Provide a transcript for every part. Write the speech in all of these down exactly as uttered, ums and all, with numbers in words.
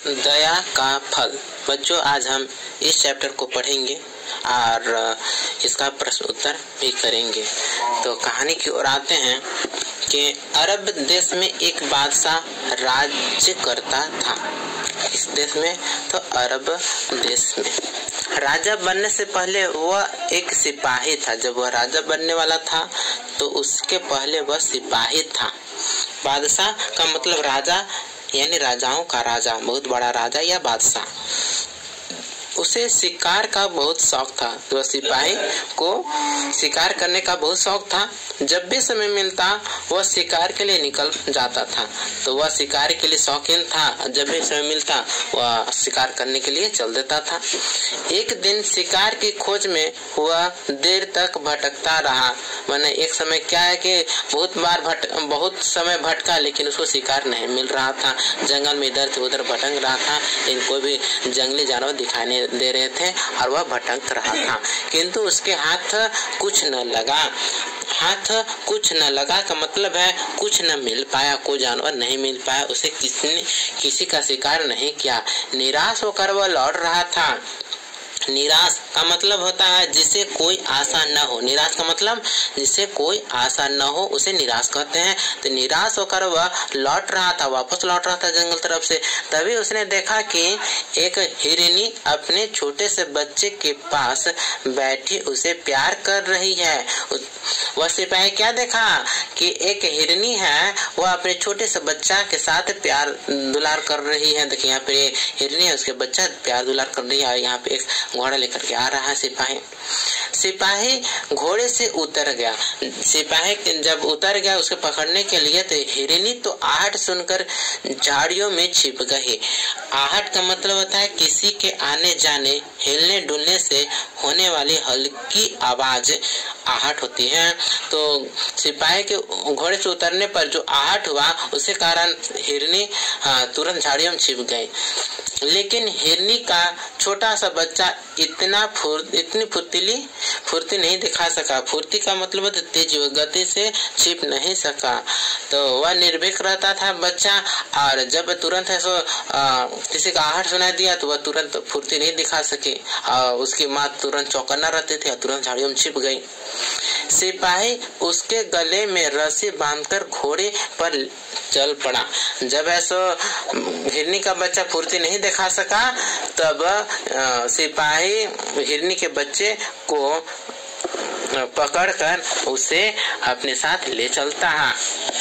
दया का फल। बच्चों, आज हम इस चैप्टर को पढ़ेंगे और इसका प्रश्न उत्तर भी करेंगे। तो कहानी की ओर आते हैं कि अरब देश में एक बादशाह राज्य करता था। इस देश में तो अरब देश में राजा बनने से पहले वह एक सिपाही था। जब वह राजा बनने वाला था तो उसके पहले वह सिपाही था। बादशाह का मतलब राजा, यानी राजाओं का राजा, बहुत बड़ा राजा या बादशाह। उसे शिकार का बहुत शौक था। तो सिपाही को शिकार करने का बहुत शौक था। जब भी समय मिलता वह शिकार के लिए निकल जाता था। तो वह शिकार के लिए शौकीन था। जब भी समय मिलता वह शिकार करने के लिए चल देता था। एक दिन शिकार की खोज में वह देर तक भटकता रहा। मैंने एक समय क्या है कि बहुत बार भट बहुत समय भटका, लेकिन उसको शिकार नहीं मिल रहा था। जंगल में इधर से उधर भटक रहा था, लेकिन कोई भी जंगली जानवर दिखाई दे रहे थे और वह भटक रहा था। किंतु उसके हाथ कुछ न लगा। हाथ कुछ न लगा का मतलब है कुछ न मिल पाया, कोई जानवर नहीं मिल पाया। उसे किसने किसी का शिकार नहीं किया। निराश होकर वह लौट रहा था। निराश का मतलब होता है जिसे कोई आशा न हो। निराश का मतलब जिसे कोई आशा न हो उसे निराश कहते हैं। तो निराश होकर वह लौट रहा था, वापस लौट रहा था जंगल तरफ से। तभी उसने देखा कि एक हिरनी अपने छोटे से बच्चे के पास बैठी उसे प्यार कर रही है। वह सिपाही क्या देखा कि एक हिरनी है, वह अपने छोटे से बच्चा के साथ प्यार दुलार कर रही है। देखिए यहाँ पे हिरनी है, उसके बच्चा प्यार दुलार कर रही है। यहाँ पे एक घोड़ा लेकर के आ रहा है सिपाही। सिपाही घोड़े से उतर गया। सिपाही जब उतर गया उसको पकड़ने के लिए, तो हिरनी तो आहट सुनकर झाड़ियों में छिप गई। आहट का मतलब होता है किसी के आने जाने, हिलने डुलने से होने वाली हल्की आवाज आहट होती है। तो सिपाही के घोड़े से उतरने पर जो आहट हुआ उसके कारण हिरनी हाँ, तुरंत झाड़ियों में छिप गई। लेकिन हिरनी का छोटा सा बच्चा इतना फुर इतनी फुर्तीली फुर्ती नहीं दिखा सका। फुर्ती का मतलब तेज गति से छिप नहीं सका। तो वह निर्भीक रहता था बच्चा, और जब तुरंत है सो आ, किसी का आहट सुनाई दिया तो वह तुरंत फुर्ती नहीं दिखा सके। और उसकी माँ तुरंत चौकन्ना रहती थी और तुरंत झाड़ियों में छिप गई। सिपाही उसके गले में रस्सी बांधकर घोड़े पर चल पड़ा। जब ऐसो हिरनी का बच्चा फुर्ती नहीं दिखा सका, तब सिपाही हिरनी के बच्चे को पकड़कर उसे अपने साथ ले चलता है।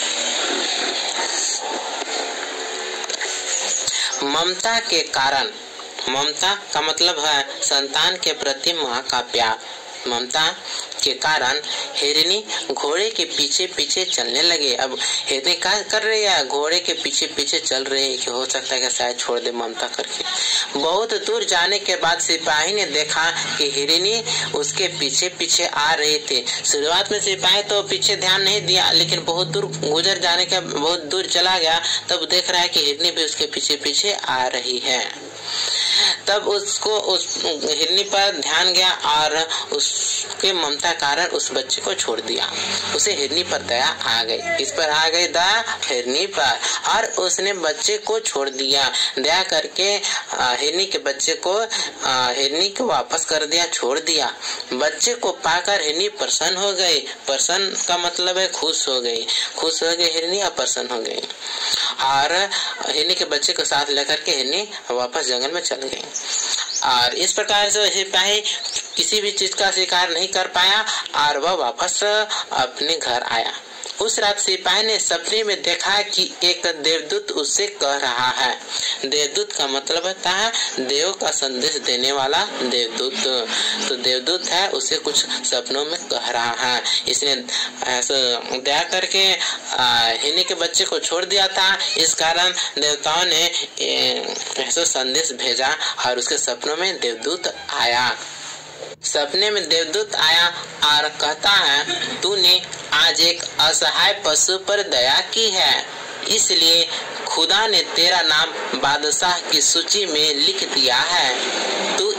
ममता के कारण, ममता का मतलब है संतान के प्रति माँ का प्यार। ममता के कारण हिरनी घोड़े के पीछे पीछे चलने लगे। अब हिरनी क्या कर रही है, घोड़े के पीछे पीछे चल रही है कि हो सकता है कि शायद छोड़ दे ममता करके। बहुत दूर जाने के बाद सिपाही ने देखा कि हिरनी उसके पीछे पीछे आ रही थी। शुरुआत में सिपाही तो पीछे ध्यान नहीं दिया, लेकिन बहुत दूर गुजर जाने के बहुत दूर चला गया तब देख रहा है कि हिरनी भी उसके पीछे पीछे आ रही है। तब उसको उस हिरनी पर ध्यान गया और उसके ममता कारण उस बच्चे को छोड़ दिया। उसे हिरनी पर दया आ गई। इस पर आ गई दया हिरनी पर, और उसने बच्चे को छोड़ दिया। दया करके हिरनी के बच्चे को हिरनी को वापस कर दिया, छोड़ दिया। बच्चे को पाकर हिरनी प्रसन्न हो गई। प्रसन्न का मतलब है खुश हो गई। खुश हो गई हिरनी और प्रसन्न हो गई, और हिरनी के बच्चे को साथ लेकर के हिरनी वापस जंगल में चल गई। और इस प्रकार से सिपाही किसी भी चीज का शिकार नहीं कर पाया और वह वापस अपने घर आया। उस रात सिपाही ने सपने में देखा कि एक देवदूत उससे कह रहा है। देवदूत का मतलब होता है देव का संदेश देने वाला देवदूत। तो देवदूत है, उसे कुछ सपनों में कह रहा है। इसने ऐसा दया करके हिरनी के बच्चे को छोड़ दिया था। इस कारण देवताओं ने ऐसा संदेश भेजा और उसके सपनों में देवदूत आया। सपने में देवदूत आया और कहता है, तूने आज एक असहाय पशु पर दया की है, इसलिए खुदा ने तेरा नाम बादशाह की सूची में लिख दिया है। तू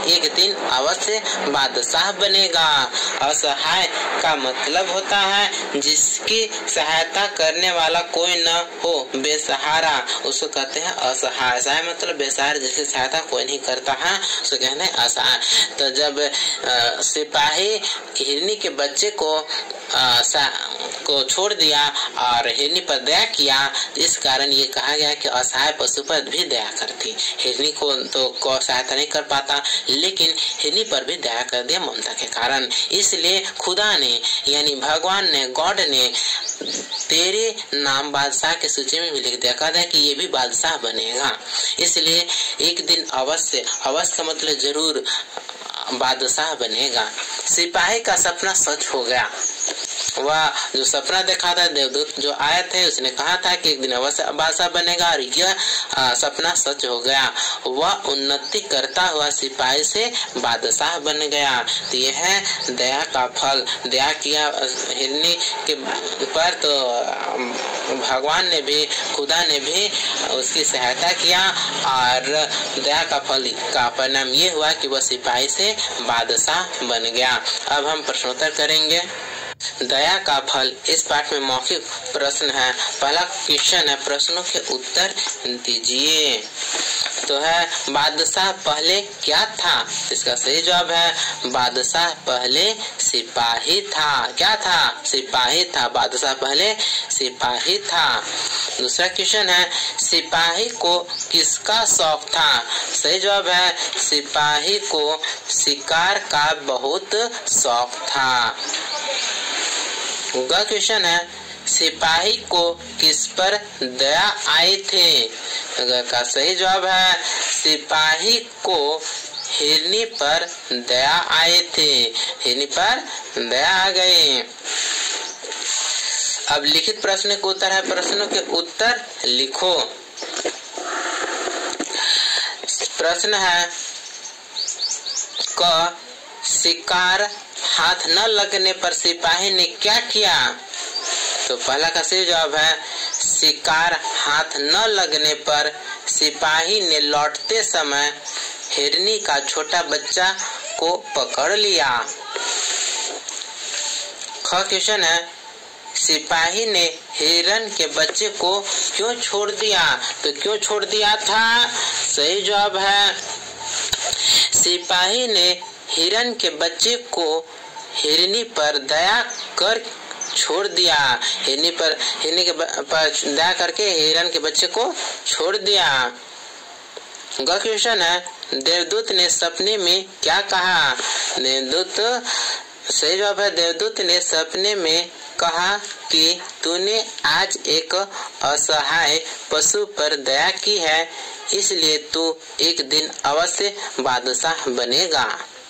एक दिन अवश्य बादशाह बनेगा। असहाय का मतलब होता है जिसकी सहायता करने वाला कोई न हो, बेसहारा, उसको कहते हैं असहाय। असहाय मतलब बेसहारा, जिसकी सहायता कोई नहीं करता है, उसको कहते हैं असहाय। तो जब आ, सिपाही हिरनी के बच्चे को आ, सा, को छोड़ दिया और हिरनी पर दया किया, इस कारण ये कहा गया कि असहाय पशु पर भी दया करती। हिरनी को तो को सहायता नहीं कर पाता, लेकिन हिरनी पर भी दया कर दिया ममता के कारण। इसलिए खुदा ने यानी भगवान ने, गॉड ने तेरे नाम बादशाह के सूची में भी लिख दिया, कहा था कि ये भी बादशाह बनेगा। इसलिए एक दिन अवश्य, अवश्य का मतलब जरूर, बादशाह बनेगा। सिपाही का सपना सच हो गया। वह जो सपना देखा था, देवदूत जो आए थे, उसने कहा था कि एक दिन अवश्य बादशाह बनेगा, और यह सपना सच हो गया। वह उन्नति करता हुआ सिपाही से बादशाह बन गया। तो यह है दया का फल। दया किया हिरनी के पर, तो भगवान ने भी, खुदा ने भी उसकी सहायता किया, और दया का फल का परिणाम ये हुआ कि वह सिपाही से बादशाह बन गया। अब हम प्रश्नोत्तर करेंगे। दया का फल, इस पाठ में मौखिक प्रश्न है। पहला क्वेश्चन है, प्रश्नों के उत्तर दीजिए। तो है बादशाह पहले क्या था? इसका सही जवाब है बादशाह पहले सिपाही था। क्या था? सिपाही था। बादशाह पहले सिपाही था। दूसरा क्वेश्चन है, सिपाही को किसका शौक था? सही जवाब है सिपाही को शिकार का बहुत शौक था। अगला क्वेश्चन है, सिपाही को किस पर दया आई थे? अगर का सही जवाब है सिपाही को हिरनी पर दया आए थे। हिरनी पर दया आ गए। अब लिखित प्रश्न के उत्तर है, प्रश्नों के उत्तर लिखो। प्रश्न है, क शिकार हाथ न लगने पर सिपाही ने क्या किया? तो पहला का सही जवाब है शिकार हाथ न लगने पर सिपाही ने लौटते समय हिरनी का छोटा बच्चा को पकड़ लिया। ख क्वेश्चन है, सिपाही ने हिरन के बच्चे को क्यों छोड़ दिया? तो क्यों छोड़ दिया था? सही जवाब है सिपाही ने हिरन के बच्चे को हिरनी पर दया कर छोड़ दिया। हिरनी पर हिरनी के पर दया करके हिरन के बच्चे को छोड़ दिया। अगला क्वेश्चन है, देवदूत ने सपने में क्या कहा? देवदूत, सही जवाब है देवदूत ने सपने में कहा कि तूने आज एक असहाय पशु पर दया की है, इसलिए तू एक दिन अवश्य बादशाह बनेगा।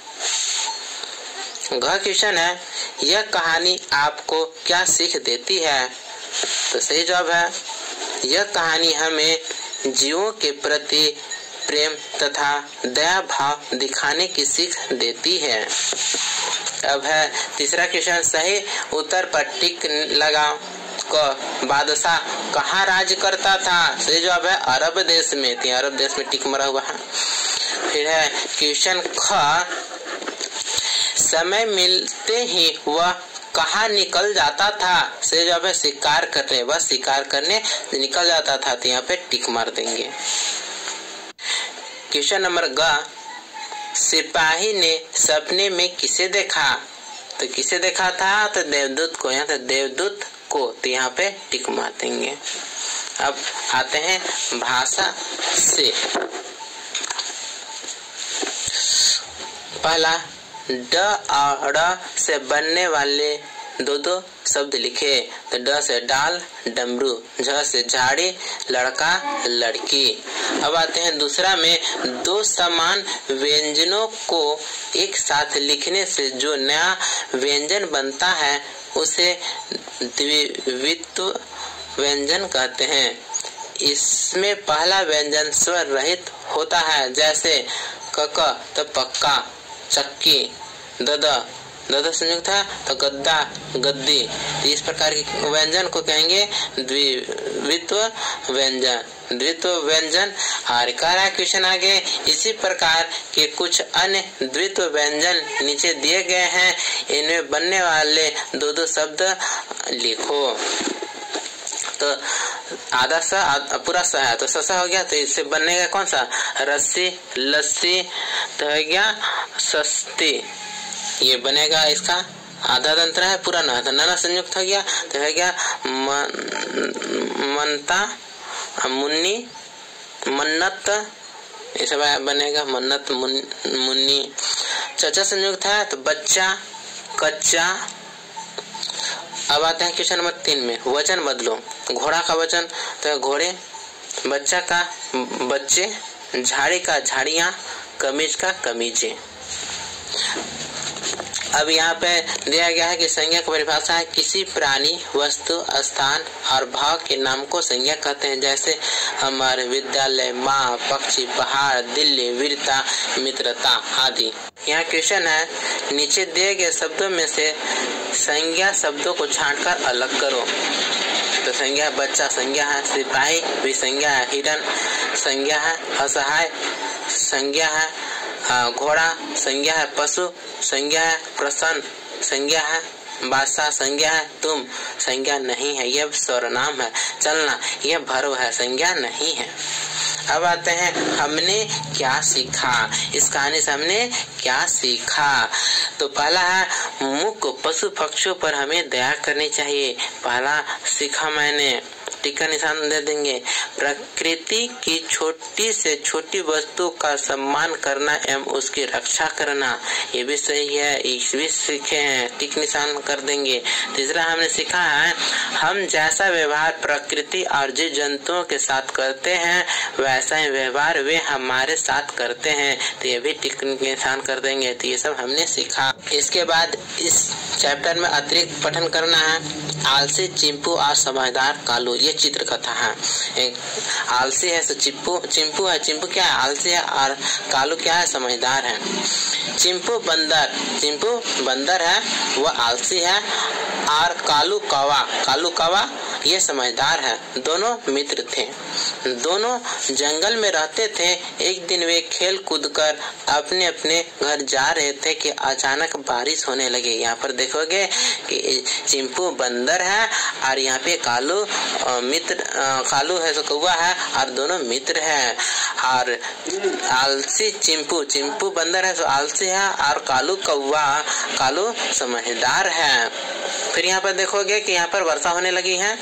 अगला क्वेश्चन है, यह कहानी आपको क्या सीख देती है? तो सही जवाब है यह कहानी हमें जीवों के प्रति प्रेम तथा दया भाव दिखाने की सीख देती है। अब है तीसरा क्वेश्चन, सही उत्तर पर टिक लगाओ। क बादशाह कहाँ राज करता था? सही जवाब है अरब देश में। अरब देश में टिक मरा हुआ है। फिर है क्वेश्चन ख, समय मिलते ही वह कहाँ निकल जाता था? सही जवाब है शिकार करने। वह शिकार करने निकल जाता था। तो यहाँ पे टिक मार देंगे। क्वेश्चन नंबर ग, सिपाही ने सपने में किसे देखा? तो किसे देखा था? तो देवदूत को। यहाँ तो देवदूत को, तो यहाँ पे टिक मार देंगे। अब आते हैं भाषा से। पहला, ड और ड़ से बनने वाले दो दो शब्द लिखे। तो ड से डाल, डमरू, झ से झाड़ी, लड़का, लड़की। अब आते हैं दूसरा में, दो समान व्यंजनों को एक साथ लिखने से जो नया व्यंजन बनता है उसे द्वित्व व्यंजन कहते हैं। इसमें पहला व्यंजन स्वर रहित होता है, जैसे कक तो पक्का, चक्की, दद दद संयुक्त है तो गद्दा, गद्दी। तो इस प्रकार के व्यंजन को कहेंगे द्वित्व व्यंजन। द्वित्व व्यंजन। और कह रहा है क्वेश्चन आगे, इसी प्रकार के कुछ अन्य द्वित्व व्यंजन नीचे दिए गए हैं, इनमें बनने वाले दो दो शब्द लिखो। तो आधा सा आधा, पूरा सा है तो ससा हो गया, तो इससे बनने का कौन सा, रस्सी, लस्सी, तो हो गया सस्ती, ये बनेगा इसका आधा तंत्र है, पूरा ना नाना संयुक्त हो गया तो हो गया मन, मनता, मुन्नी, मन्नत, ये सब बनेगा मन्नत, मुन, मुन्नी। चचा संयुक्त है तो बच्चा, कच्चा। अब आते हैं क्वेश्चन नंबर तीन में, वचन बदलो। घोड़ा का वचन तो घोड़े, बच्चा का बच्चे, झाड़ी का झाड़ियां, कमीज का कमीजे। अब यहाँ पे दिया गया है कि संज्ञा की परिभाषा है, किसी प्राणी, वस्तु, स्थान और भाव के नाम को संज्ञा कहते हैं, जैसे हमारे विद्यालय, माँ, पक्षी, पहाड़, दिल्ली, वीरता, मित्रता आदि। यहाँ क्वेश्चन है, नीचे दिए गए शब्दों में से संज्ञा शब्दों को छांटकर अलग करो। तो संज्ञा है बच्चा, संज्ञा है सिपाही भी, संज्ञा है हिरण, संज्ञा है असहाय, संज्ञा है घोड़ा, संज्ञा है पशु, संज्ञा है प्रसन्न, संज्ञा है बादशाह, संज्ञा है तुम, संज्ञा नहीं है, यह सर्वनाम है। चलना, यह भर्व है, संज्ञा नहीं है। अब आते हैं, हमने क्या सीखा। इस कहानी से हमने क्या सीखा। तो पहला है, मुख पशु पक्षियों पर हमें दया करनी चाहिए। पहला सीखा मैंने, टिक्का निशान दे देंगे। प्रकृति की छोटी से छोटी वस्तु का सम्मान करना एवं उसकी रक्षा करना, ये भी सही है, इस भी सीखे हैं, टिक निशान कर देंगे। तीसरा हमने सीखा है, हम जैसा व्यवहार प्रकृति और जीव जंतुओं के साथ करते हैं वैसा ही व्यवहार वे हमारे साथ करते हैं, तो ये भी टिक निशान कर देंगे। तो ये सब हमने सीखा। इसके बाद इस चैप्टर में अतिरिक्त पठन करना है, आलसी, चिंपू और समझदार कालू। ये चित्र कथा है। एक आलसी है तो चिंपू चिंपू है, चिंपू क्या है, आलसी है, और कालू क्या है, समझदार है। चिंपू बंदर, चिंपू बंदर है, वह आलसी है, और कालू कौवा, कालू कौवा ये समझदार है। दोनों मित्र थे, दोनों जंगल में रहते थे। एक दिन वे खेल कूद कर अपने अपने घर जा रहे थे कि अचानक बारिश होने लगी। यहाँ पर देखोगे कि चिंपू बंदर है और यहाँ पे कालू मित्र, कालू है तो कौवा है, और दोनों मित्र हैं। और आलसी चिंपू, चिंपू बंदर है तो आलसी है, और कालू कौवा, कालू समझदार है। फिर यहाँ पर देखोगे कि यहाँ पर वर्षा होने लगी है।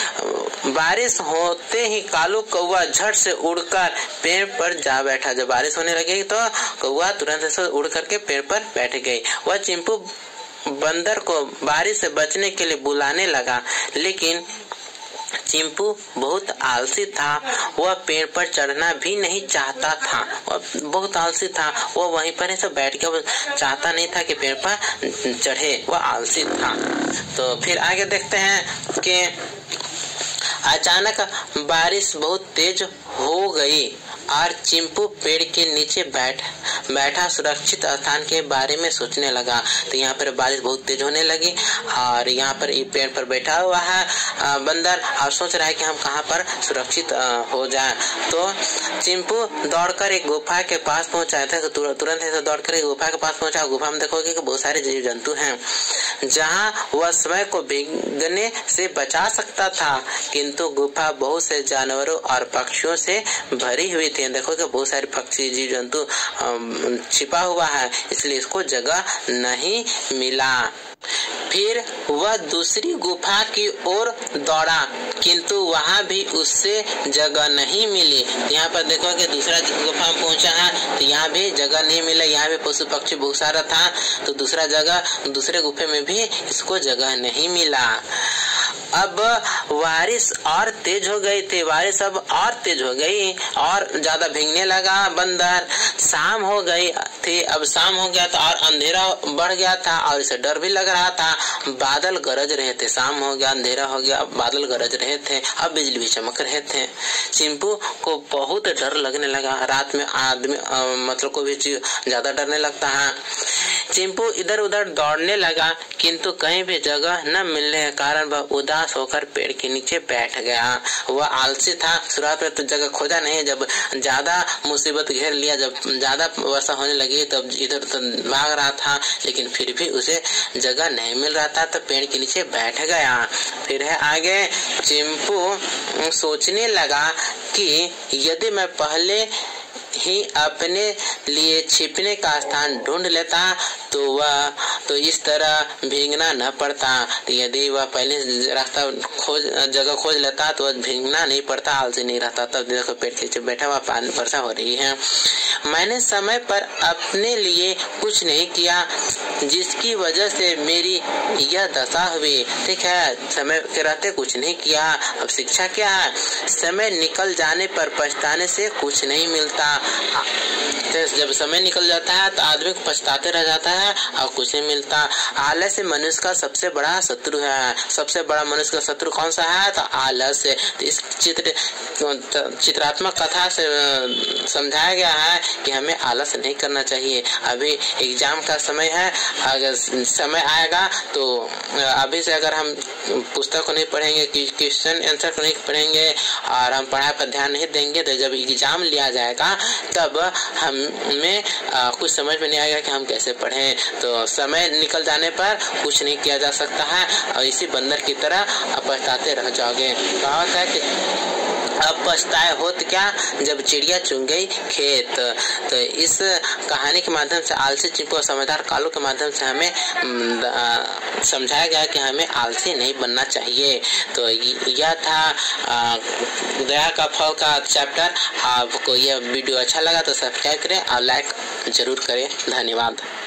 बारिश होते ही कालू कौवा झट से उड़कर पेड़ पर जा बैठा। जब बारिश होने लगी तो कौवा तुरंत से उड़ करके पेड़ पर बैठ गई। वह चिंपू बंदर को बारिश से बचने के लिए बुलाने लगा, लेकिन चिंपू बहुत आलसी था, वह पेड़ पर चढ़ना भी नहीं चाहता था। वह बहुत आलसी था, वह वहीं पर ऐसे बैठ के, वह चाहता नहीं था कि पेड़ पर चढ़े, वह आलसी था। तो फिर आगे देखते हैं कि अचानक बारिश बहुत तेज हो गई और चिंपू पेड़ के नीचे बैठ बैठा सुरक्षित स्थान के बारे में सोचने लगा। तो यहाँ पर बारिश बहुत तेज होने लगी और यहाँ पर ये पेड़ पर बैठा हुआ है बंदर और सोच रहा है कि हम कहाँ पर सुरक्षित हो जाएं। तो चिंपू दौड़कर एक गुफा के पास पहुंचा था। तो तुरंत ऐसे दौड़कर एक गुफा के पास पहुंचा। गुफा में देखोगे कि बहुत सारे जीव जंतु हैं, जहाँ वह समय को भीगने से बचा सकता था, किंतु गुफा बहुत से जानवरों और पक्षियों से भरी हुई थी। देखो कि बहुत सारे पक्षी जीव जंतु छिपा हुआ है, इसलिए इसको जगह नहीं मिला। फिर वह दूसरी गुफा की ओर दौड़ा, किंतु वहां भी उससे जगह नहीं मिली। यहाँ पर देखो कि दूसरा गुफा में पहुंचा है तो यहाँ भी जगह नहीं मिला। यहाँ भी पशु पक्षी बहुत सारा था, तो दूसरा जगह दूसरे गुफे में भी इसको जगह नहीं मिला। अब बारिश और तेज हो गई थी, बारिश अब और तेज हो गई और ज्यादा भीगने लगा बंदर। शाम हो गई थी, अब शाम हो गया था और अंधेरा बढ़ गया था और इसे डर भी लग रहा था। बादल गरज रहे थे, शाम हो गया, अंधेरा हो गया, बादल गरज रहे थे, अब बिजली भी चमक रहे थे। चिंपू को बहुत डर लगने लगा। रात में आदमी मतलब को भी ज्यादा डरने लगता है। चिंपू इधर उधर दौड़ने लगा, किंतु कहीं भी जगह न मिलने के कारण वह उदास होकर पेड़ के नीचे बैठ गया। वह आलसी था, शुरुआत में तो जगह खोजा नहीं, जब ज्यादा मुसीबत घेर लिया, जब ज्यादा वर्षा होने लगी तब इधर उधर भाग रहा था, लेकिन फिर भी उसे जगह नहीं मिल रहा था तो पेड़ के नीचे बैठ गया। फिर है आगे, चिंपू सोचने लगा कि यदि मैं पहले ही अपने लिए छिपने का स्थान ढूंढ लेता तो वह तो इस तरह भीगना न पड़ता। यदि वह पहले रास्ता खोज जगह खोज लेता तो वह भीगना नहीं पड़ता, आलसी नहीं रहता। तब देखो पेड़ के नीचे बैठा हुआ, पानी वर्षा हो रही है। मैंने समय पर अपने लिए कुछ नहीं किया, जिसकी वजह से मेरी यह दशा हुई। ठीक है, समय के रहते कुछ नहीं किया। अब शिक्षा क्या है? समय निकल जाने पर पछताने से कुछ नहीं मिलता। तो जब समय निकल जाता है तो आदमी पछताते रह जाता है और कुछ नहीं मिलता। आलस्य मनुष्य का सबसे बड़ा शत्रु है। सबसे बड़ा मनुष्य का शत्रु कौन सा है? तो आलस्य। तो इस चित्र चित्रात्मक कथा से समझाया गया है कि हमें आलस नहीं करना चाहिए। अभी एग्जाम का समय है, अगर समय आएगा तो अभी से अगर हम पुस्तक को नहीं पढ़ेंगे, क्वेश्चन आंसर को नहीं पढ़ेंगे और हम पढ़ाई पर ध्यान नहीं देंगे तो जब एग्जाम लिया जाएगा तब हमें कुछ समझ में नहीं आएगा कि हम कैसे पढ़ें। तो समय निकल जाने पर कुछ नहीं किया जा सकता है और इसी बंदर की तरह पछताते रह जाओगे। कहावत है कि अब पछताए होत क्या जब चिड़िया चुन गई खेत। तो इस कहानी के माध्यम से आलसी चिंपू और समझदार कालू के माध्यम से हमें समझाया गया कि हमें आलसी नहीं बनना चाहिए। तो यह था दया का फल का चैप्टर। आपको यह वीडियो अच्छा लगा तो सब्सक्राइब करें और लाइक जरूर करें। धन्यवाद।